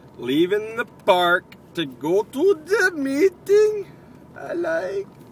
leaving the park to go to the meeting. I like